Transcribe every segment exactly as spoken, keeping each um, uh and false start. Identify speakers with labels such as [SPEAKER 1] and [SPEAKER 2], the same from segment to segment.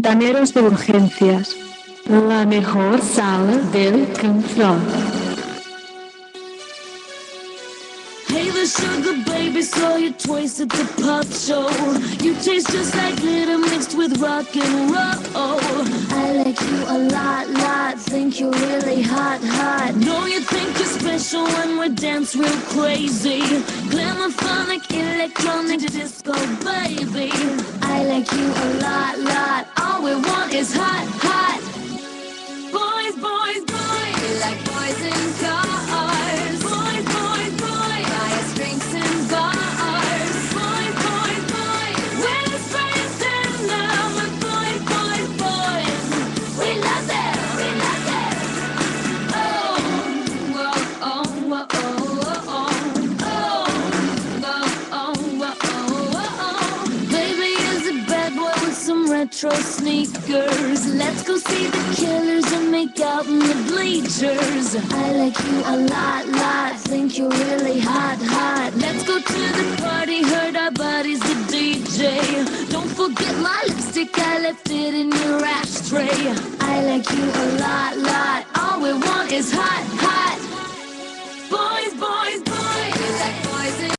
[SPEAKER 1] Fontaneros de urgencias. La mejor sala del control.
[SPEAKER 2] Hey, the sugar baby, saw you twice at the pop show. You taste just like glitter mixed with rock and roll. I like you a lot, lot, think you're really hot, hot. Know you think you're special when we dance real crazy. Glamourphonic, electronic, disco baby. I like you a lot, lot, all we want is hot, hot. Boys, boys, boys, we like boys in cars. Boys, boys, boys, buy us drinks and bars. Boys, boys, boys, we're the friends and now we're boys, boys, boys. We love them, we love them. Oh, whoa, oh, whoa, oh, oh, oh, oh, whoa, oh, oh, oh. Baby is a bad boy with some retro sneakers. Let's go see the Killers and make out in the bleachers. I like you a lot, lot, think you're really hot, hot. Let's go to the party, heard our body's the D J. Don't forget my lipstick, I left it in your ashtray. I like you a lot, lot, all we want is hot, hot. Boys, boys, boys, we like boys in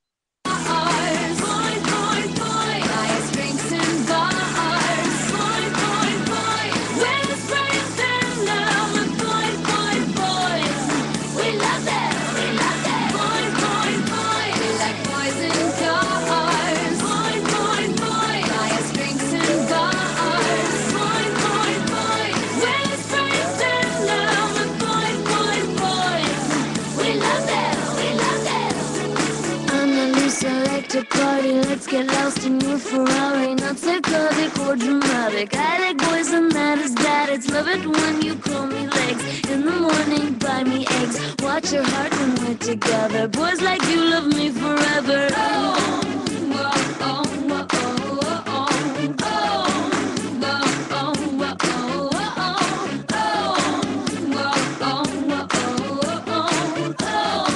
[SPEAKER 2] cars. Boys, boys, boys, buy us drinks and bars. Boys, boys, boys, we're the friends and now we're boys, boys, boys. We love them, we love them. Boys, boys, boys, we like boys in cars. Boys, boys, boys, buy us drinks and bars. Boys, boys, boys, we're the friends and now we're boys, boys, boys. We love them, we love them. I'm the loose electric party, let's get lost in your Ferrari. Not psychotic or dramatic, I like boys and that is that. It's love it when you call me legs. In the morning, buy me eggs. Watch your heart when we're together. Boys like you love me forever. Oh, whoa, oh, whoa, oh, oh, oh, oh, whoa, oh, whoa, oh, oh, oh, oh, whoa, oh, whoa, oh, oh,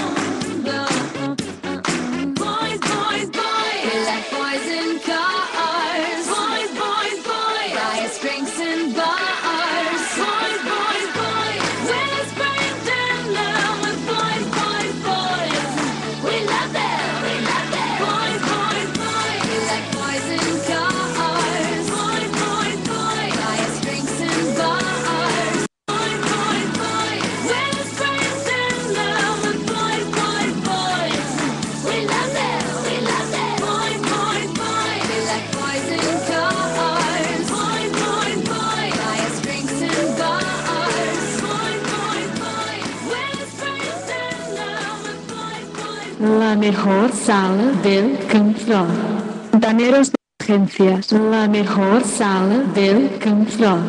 [SPEAKER 2] oh, oh. Boys, boys, boys, we like boys in cars. Boys, boys, boys, buy us drinks and bars. Boys, boys, boys, we're the friends and now we're boys, boys, boys. We love them, we love them. Boys, boys, boys, we like boys in cars. Boys, boys, boys, buy us drinks and bars. Boys, boys, boys, we're the friends and now we're boys, boys, boys. We love them, we love them. Boys, boys, boys, we like boys in cars. Boys, boys, boys, buy us drinks and bars. Boys, boys, boys, we're the friends and now we're boys, boys.
[SPEAKER 1] La mejor sala del control. Fontaneros de urgencias. La mejor sala del control.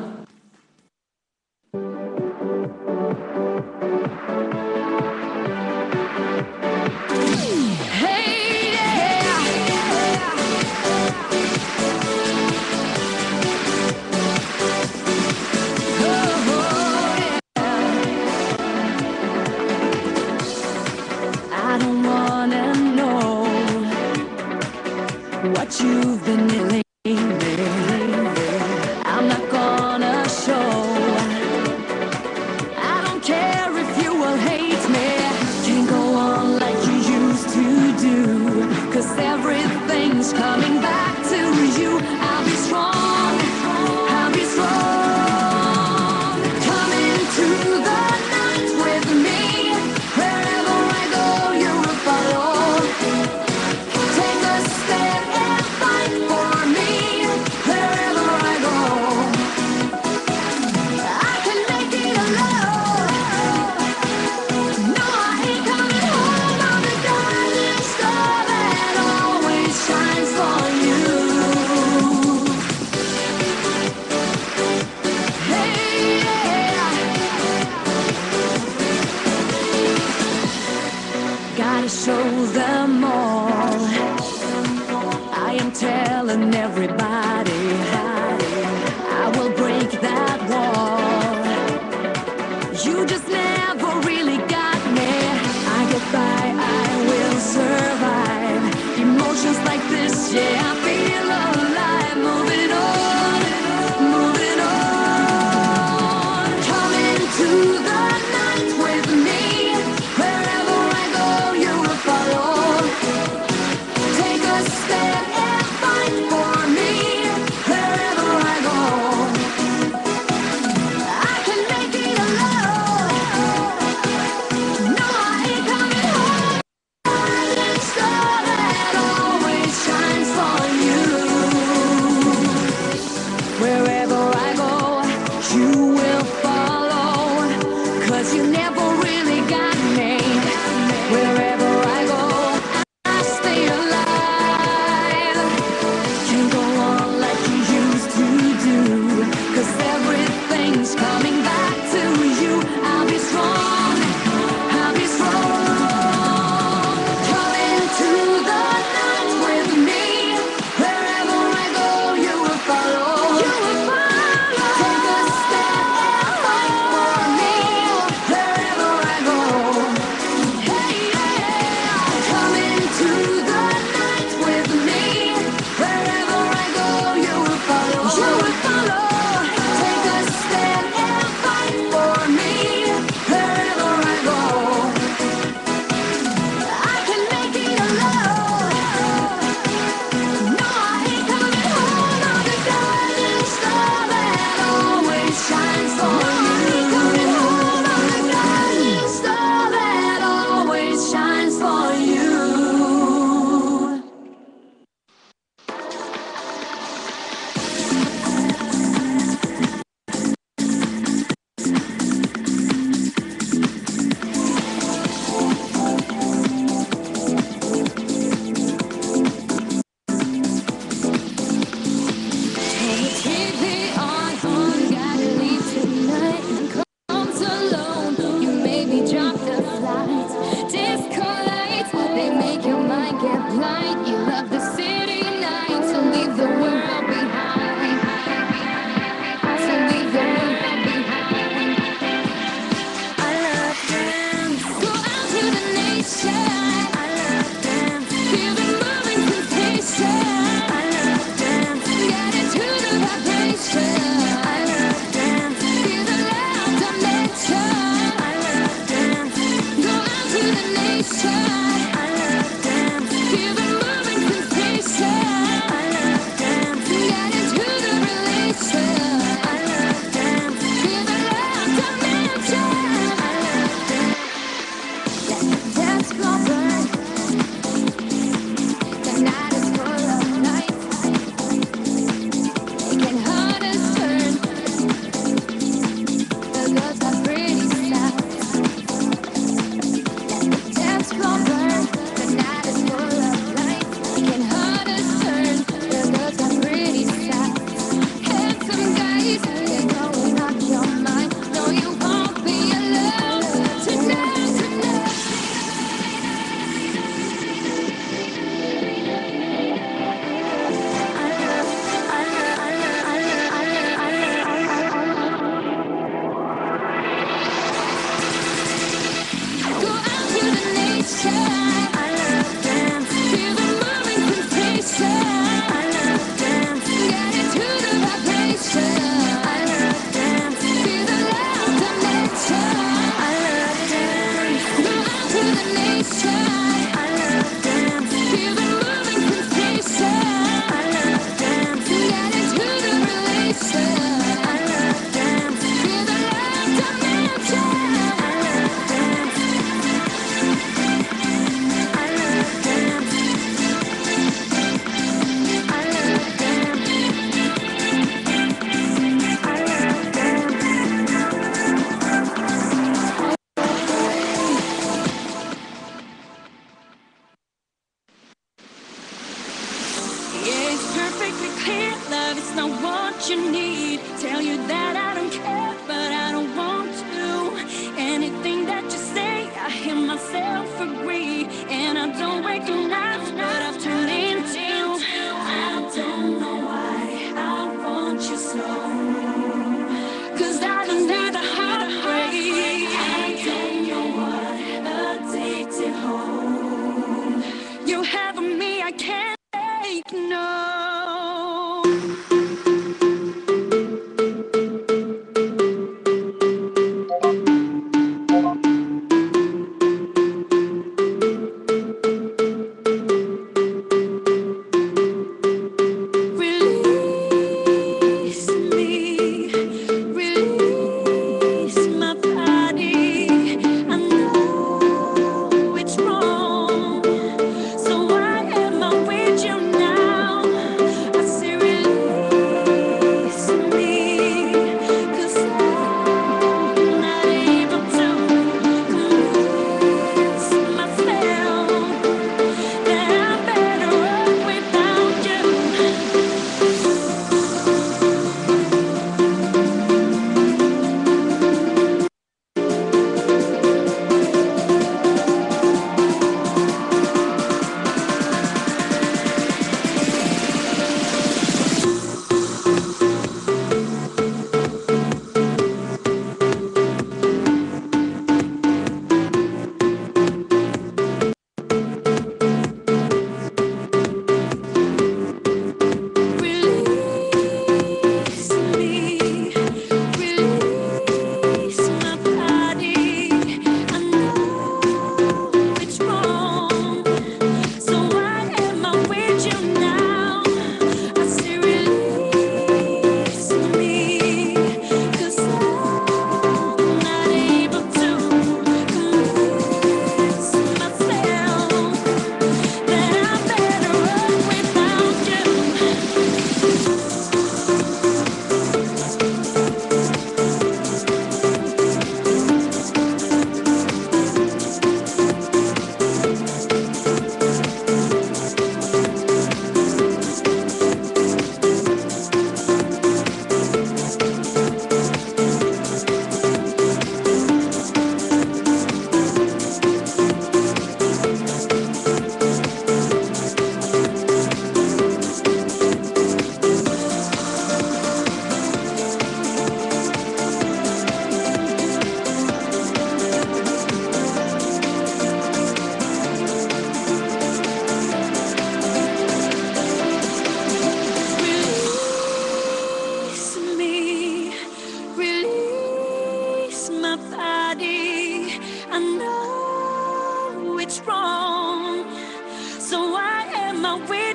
[SPEAKER 2] Hey, yeah. I don't wanna know what you've been lately. I'm not gonna show. I don't care if you will hate me. Can't go on like you used to do. Cause everything's coming back to you. I'll be strong. I'll be strong. Come into the night with me. Wherever I go, you will follow. Take a step and fight for me. Wherever I go, I can make it alone. No, I ain't coming home. I'm the darling star that always shines for you. Hey, yeah. Gotta show them all. I am telling everybody I will break that wall. You just never really got me. I get by, I will survive. Emotions like this, yeah, I feel alive. Moving on, moving light. You love the city nights, so leave the world behind. So leave the world behind. I love dance. Go out to the nation. I love dance. Feel the moving sensation. I love dance. Get into the vibration. I love dance. Feel the loud dimension. I love dance. Go out to the nation. I love dance. Feel the moving sensation. I love dance. Get into the relation. I love dance. Feel the loud dimension. I love dance. Let the dance floor burn. The night is full of lights. Making hearts turn. The girls are pretty sights. Let the dance floor burn. The night is full of lights. Making hearts turn. The girls are pretty sights. Handsome guys, they're going off your mind. No, you won't be alone tonight, tonight. Go out to the nation. I love dance. Feel the moving sensation. I love dance. Get into the vibration. I love dance. Feel the loud dimension. I love dance. Go out to the nation. I love dance. Feel the moving sensation. I love dance. Get into the relation. I love dance. Feel the loud dimension. I love dance. I love dance. I love dance. I love dance. Yeah, it's perfectly clear, love is not what you need. Tell you that I don't care, but I don't want to. Anything that you say, I hear myself agree. And I don't recognize what I've turned into. I don't know why I want you so. Cause I don't do the heartbreak. I don't know what addicted hold you have on me, I can't take no. Release me, release my body. I know it's wrong, so why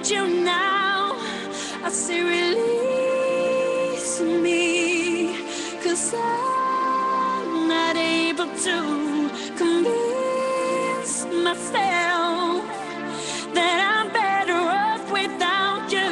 [SPEAKER 2] need you now. I say release me, 'cause I'm not able to convince myself that I'm better off without you.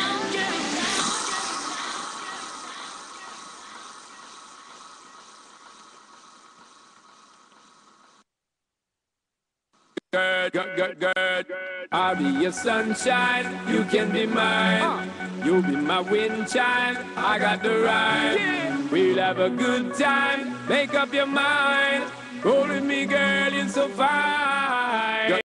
[SPEAKER 3] Girl, girl, girl, girl, I'll be your sunshine, you can be mine. You'll be my wind chime, I got the rhyme. We'll have a good time, make up your mind. Holding me, girl, you're so fine.